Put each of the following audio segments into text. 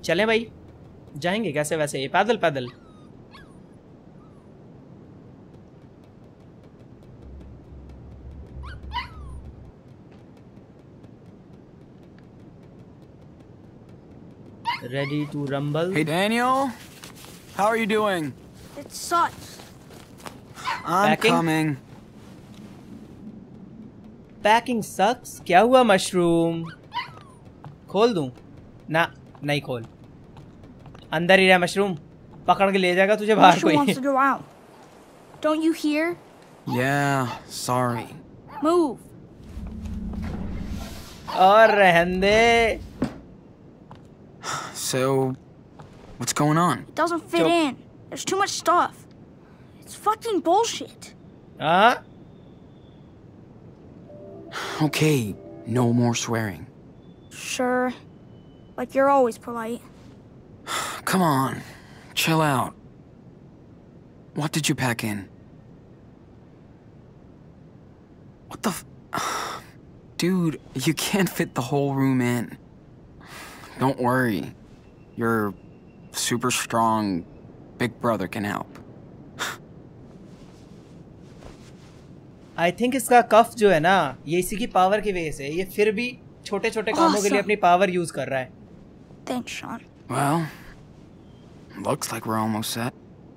चलें भाई, जाएंगे कैसे वैसे, ये पैदल पैदल। Ready to rumble? Hey Daniel, how are you doing? It sucks. I'm Packing? coming. Packing sucks? क्या हुआ मशरूम? खोल दूं? ना, नहीं खोल। अंदर ही रहा मशरूम, पकड़ के ले जाएगा तुझे बाहर Mushroom wants कोई। to go out. Don't you hear? Yeah, sorry. Move. और रहने दे। So, what's going on? It doesn't fit Joke. in. There's too much stuff. It's fucking bullshit. हाँ? Okay, no more swearing. Sure. Like you're always polite. Come on, chill out. What did you pack in? What the Dude, you can't fit the whole room in. Don't worry. Your super strong big brother can help. I think इसका कफ जो है ना, ये इसी की power की वजह से, ये फिर भी छोटे छोटे कामों के लिए अपनी पावर यूज कर रहा है। Thanks, Sean. Well, looks like we're almost set.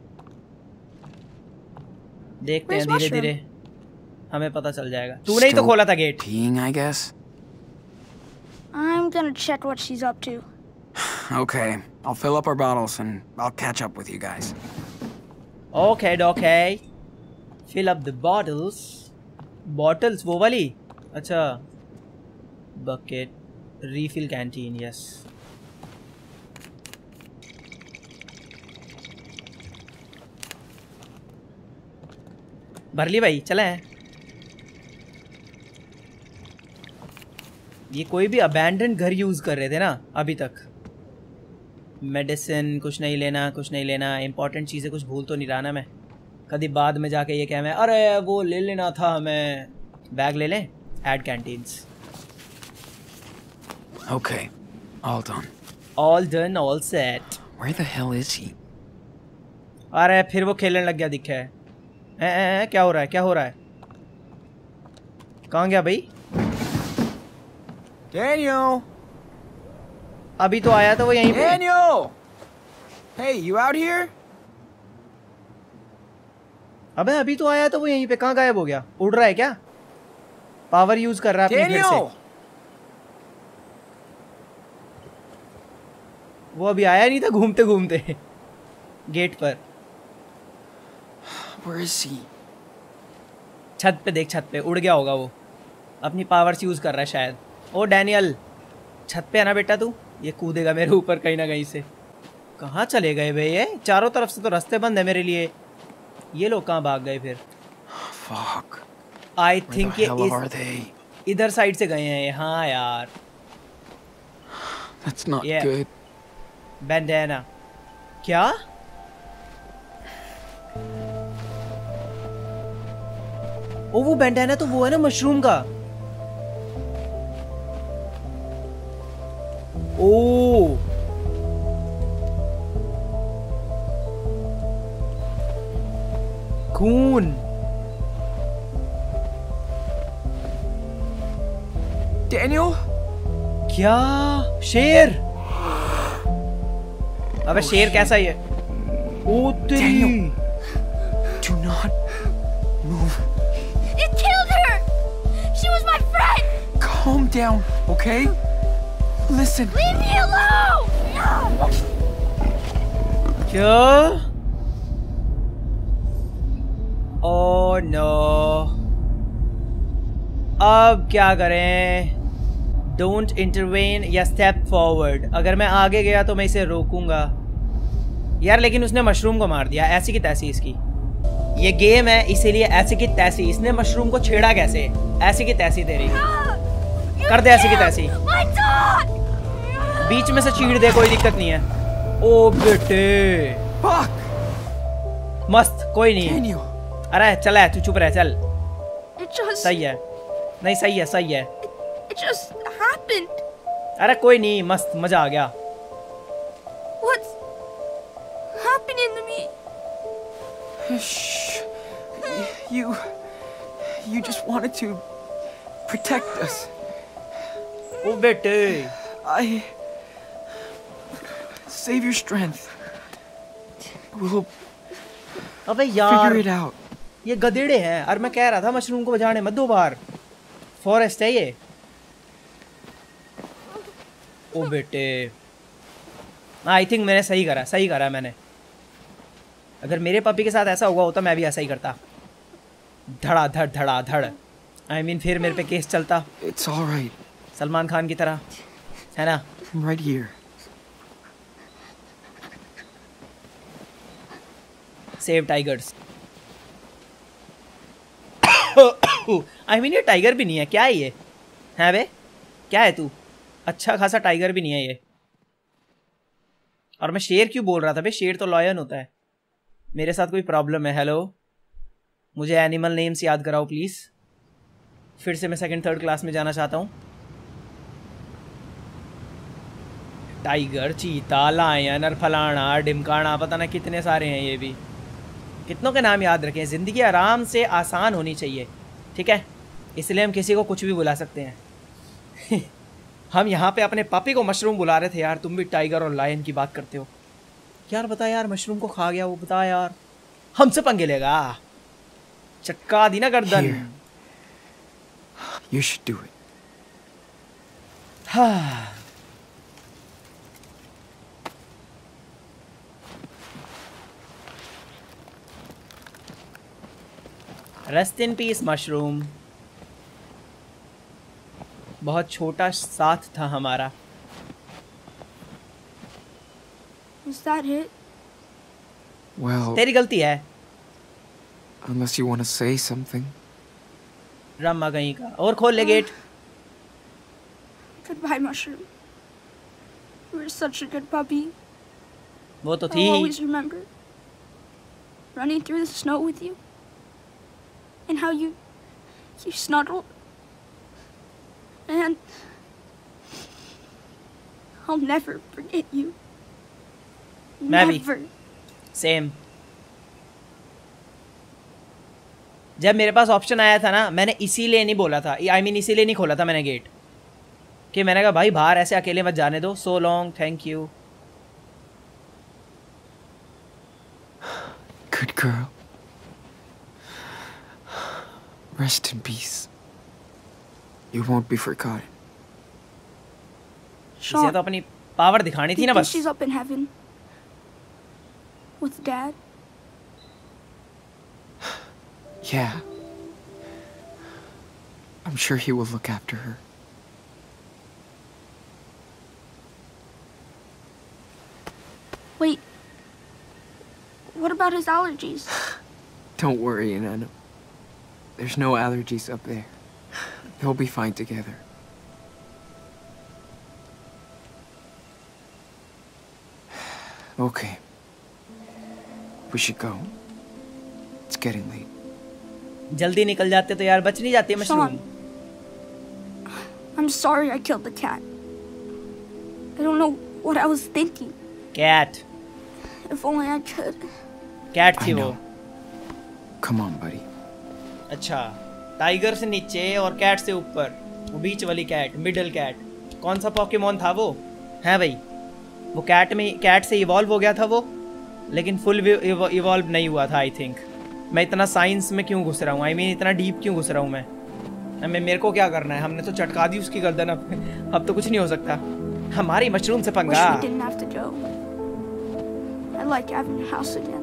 देखते हैं Where's धीरे धीरे, mushroom? हमें पता चल जाएगा। तूने ही तो खोला था gate. Peeing, I guess. I'm gonna check what she's up to. Okay, I'll fill up our bottles and I'll catch up with you guys. Okay, okay. Fill up the bottles. Bottles वो वाली? अच्छा। Bucket. Refill canteen, yes. भर ली भाई, चले। ये कोई भी abandon घर यूज कर रहे थे ना अभी तक। मेडिसिन कुछ नहीं लेना, कुछ नहीं लेना, इंपॉर्टेंट चीज़ें कुछ भूल तो नहीं रहा ना मैं। कभी बाद में जाके ये क्या मैं, अरे वो ले लेना था हमें। बैग ले लें, add canteens. Okay, all done. All done, all set. Where the hell is he? अरे फिर वो खेलने लग गया दिखा है। क्या हो रहा है, क्या हो रहा है? कहाँ गया भाई? Daniel! अभी तो आया था वो यहीं पे। Daniel! Hey, you out here? अबे अभी तो आया था वो यहीं पे, कहाँ गायब हो गया? उड़ रहा है क्या? पावर यूज कर रहा है अपनी फिर से। Daniel! वो अभी आया नहीं था घूमते घूमते गेट पर। Where is he? छत पे देख, छत पे उड़ गया होगा वो, अपनी पावर्स यूज कर रहा है शायद। ओ डैनियल, छत पे है ना बेटा तू? ये कूदेगा मेरे ऊपर कहीं ना कहीं से। कहाँ चले गए भाई ये? चारों तरफ से तो रास्ते बंद है मेरे लिए। ये लोग कहाँ भाग गए फिर? Fuck. I Where think the ये hell are they? इधर साइड से गए हैं। हाँ यार, That's not Yeah. good. बैंडेना। क्या? ओ वो बैंडेना तो वो है ना मशरूम का। ओ खून। Daniel? क्या? शेर? अबे शेर कैसा है? ओ तेरी। Do not move. It killed her! She was my friend! Calm down, okay? Listen. Leave me alone! No! क्या? ओह नो, अब क्या करें? डोंट इंटरवेन या स्टेप फॉरवर्ड। अगर मैं आगे गया तो मैं इसे रोकूंगा यार, लेकिन उसने मशरूम को मार दिया ऐसी की तैसी। इसकी ये गेम है इसीलिए ऐसी की तैसी। इसने मशरूम को छेड़ा कैसे? ऐसी की तैसी तेरी। कर दे ऐसी की तैसी, My dog! बीच में से चीड़ दे, कोई दिक्कत नहीं है। ओ बेटे Fuck! मस्त, कोई नहीं। Daniel! अरे चल है, तू चुप रह, चल। It just... सही है, नहीं सही है, सही है। It just happened. अरे कोई नहीं, मस्त, मजा आ गया। Shh. You just wanted to protect us. ओ बेटे Save your strength. We'll अबे यार figure it out. ये गधेड़े हैं। और मैं कह रहा था मशरूम को बजाने मत दो बाहर, फॉरेस्ट है ये। ओ बेटे आई थिंक मैंने सही करा मैंने। अगर मेरे पपी के साथ ऐसा हुआ होता मैं भी ऐसा ही करता, धड़ा धड़। आई मीन फिर मेरे पे केस चलता। It's all right. Salman Khan की तरह, है ना? I'm right here. Save tigers. I mean ये टाइगर भी नहीं है, क्या है ये? है बे क्या है तू? अच्छा खासा टाइगर भी नहीं है ये। और मैं शेर क्यों बोल रहा था बे? शेर तो लॉयन होता है। मेरे साथ कोई प्रॉब्लम है? हेलो, मुझे एनिमल नेम्स याद कराओ प्लीज। फिर से मैं सेकंड थर्ड क्लास में जाना चाहता हूँ। टाइगर, चीता, लायन और फलाना डिमकाना, पता ना कितने सारे हैं। ये भी कितनों के नाम याद रखें। ज़िंदगी आराम से आसान होनी चाहिए, ठीक है? इसलिए हम किसी को कुछ भी बुला सकते हैं। हम यहाँ पे अपने पापी को मशरूम बुला रहे थे यार, तुम भी टाइगर और लायन की बात करते हो यार। बता यार, मशरूम को खा गया वो, बता यार, हमसे पंगे लेगा? चटका दी ना गर्दन। You should do it. हाँ। Rest in peace mushroom. बहुत छोटा साथ था हमारा। Was that it? Well, तेरी गलती है। unless you want to say something. Drama कहीं का। और खोल ले gate. Goodbye, Mushroom. You were such a good puppy. वो तो थी। I'll always remember running through the snow with you, and how you snuggled. And I'll never forget you. मैं भी। Never. सेम। जब मेरे पास ऑप्शन आया था ना, मैंने इसीलिए नहीं बोला था, आई मीन इसीलिए नहीं खोला था मैंने गेट, कि मैंने कहा भाई बाहर ऐसे अकेले मत जाने दो। So long, thank you. Good girl. Rest in peace. You won't be forgotten. इसे Sean, तो अपनी पावर दिखानी do थी you ना think बस। she's up in heaven with Dad? Yeah. I'm sure he will look after her. Wait. What about his allergies? Don't worry, Nana. There's no allergies up there. They'll be fine together. Okay. We should go. It's getting late. जल्दी निकल जाते तो यार बच नहीं जाते mushroom. Sean, I'm sorry I killed the cat. I don't know what I was thinking. Cat, If only I could. Cat I थी वो। know. Come on, buddy. अच्छा, टाइगर से नीचे और कैट से ऊपर, वो बीच वाली कैट, मिडल कैट। कौन सा पॉकेमॉन था वो? है भाई, वो कैट से इवॉल्व हो गया था वो, लेकिन फुल इवॉल्व नहीं हुआ था आई थिंक। मैं इतना साइंस में क्यों घुस रहा हूँ? आई मीन इतना डीप क्यों घुस रहा हूँ मैं? मेरे को क्या करना है? हमने तो चटका दी उसकी गर्दन। अब तो कुछ नहीं हो सकता। हमारी मशरूम से Wish पंगा। we didn't have to go. I like having a house again.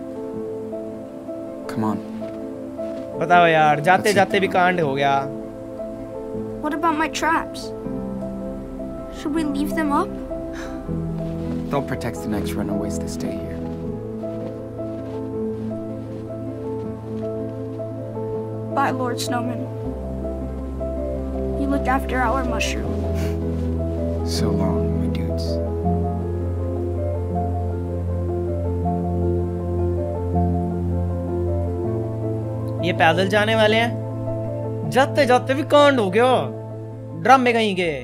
Come on. बताओ यार, जाते जाते भी कांड हो गया। What about my traps? Should we leave them up? They'll protect the next runaways that stay here. Bye, Lord Snowman. You look after our mushroom. So long, my dudes. ये पैदल जाने वाले हैं। जाते जाते भी कांड हो गया। ड्रम में कहीं के।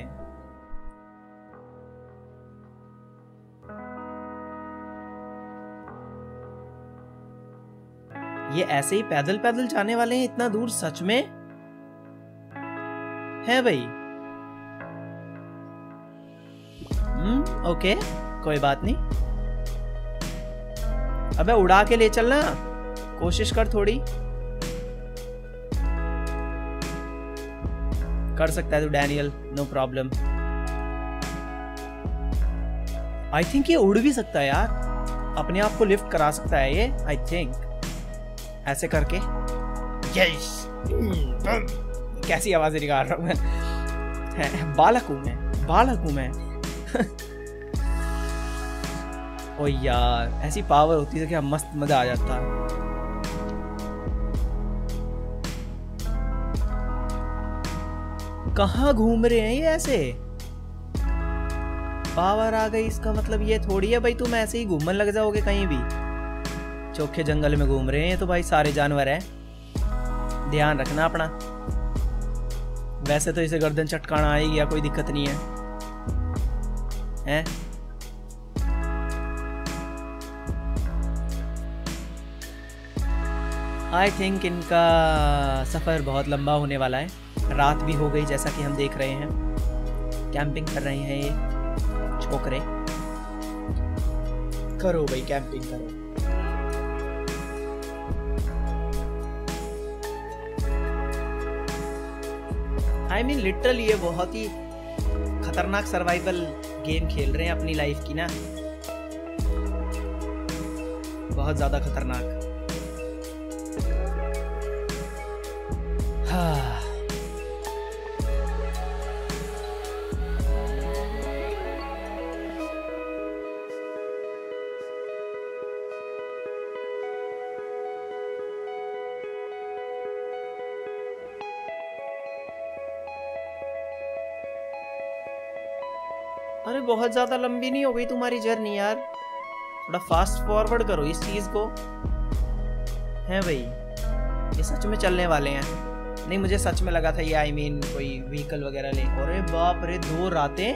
ये ऐसे ही पैदल पैदल जाने वाले हैं इतना दूर? सच में है भाई? ओके, कोई बात नहीं। अबे उड़ा के ले चलना, कोशिश कर थोड़ी। कर सकता है तू Daniel, no problem. I think ये उड़ भी सकता है यार, अपने आप को लिफ्ट करा सकता है ये, आई थिंक। ऐसे करके यस, कैसी आवाजें निकाल रहा हूं मैं। बालक हूं मैं, बालक हूं मैं। ओ यार, ऐसी पावर होती है क्या मस्त मजा आ जाता। कहाँ घूम रहे हैं ये ऐसे? पावर आ गई, इसका मतलब ये थोड़ी है भाई तुम ऐसे ही घूमने लग जाओगे कहीं भी। चोखे जंगल में घूम रहे हैं तो भाई सारे जानवर हैं, ध्यान रखना अपना। वैसे तो इसे गर्दन चटकाना आएगी या कोई दिक्कत नहीं है, हैं? आई थिंक इनका सफर बहुत लंबा होने वाला है। रात भी हो गई जैसा कि हम देख रहे हैं। कैंपिंग कर रहे हैं ये छोकरे। करो भाई, कैंपिंग करो। आई मीन लिटरली ये बहुत ही खतरनाक सर्वाइवल गेम खेल रहे हैं अपनी लाइफ की ना, बहुत ज्यादा खतरनाक। हाँ। अरे बहुत ज्यादा लंबी नहीं हो गई तुम्हारी जर्नी यार? थोड़ा फास्ट फॉरवर्ड करो इस चीज को, है भाई? ये सच में चलने वाले हैं? नहीं, मुझे सच में लगा था ये आई मीन कोई व्हीकल वगैरह ले। अरे बाप रे, 2 रातें।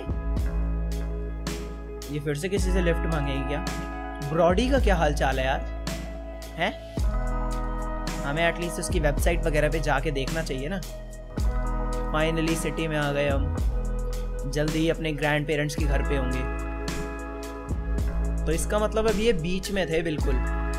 ये फिर से किसी से लिफ्ट मांगेगी क्या? ब्रॉडी का क्या हाल चाल है यार? हैं? हमें एटलीस्ट उसकी वेबसाइट वगैरह पे जाके देखना चाहिए ना। फाइनली सिटी में आ गए हम, जल्दी ही अपने ग्रैंड पेरेंट्स के घर पे होंगे। तो इसका मतलब अभी ये बीच में थे बिल्कुल।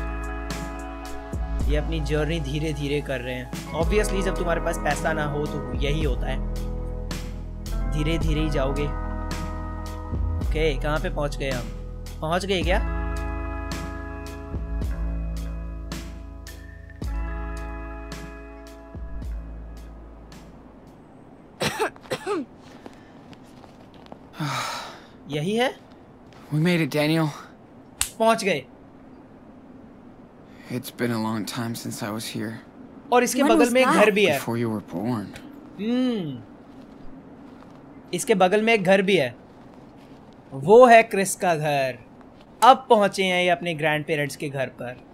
ये अपनी जर्नी धीरे धीरे कर रहे हैं। ऑब्वियसली जब तुम्हारे पास पैसा ना हो तो यही होता है, धीरे धीरे ही जाओगे। ओके, कहाँ पे पहुंच गए हम? पहुंच गए क्या? यही है? We made it, Daniel. पहुंच गए। It's been a long time since I was here. और इसके बगल में एक घर भी है। Before you were born. इसके बगल में एक घर भी है, वो है क्रिस का घर। अब पहुंचे हैं ये अपने ग्रैंड पेरेंट्स के घर पर।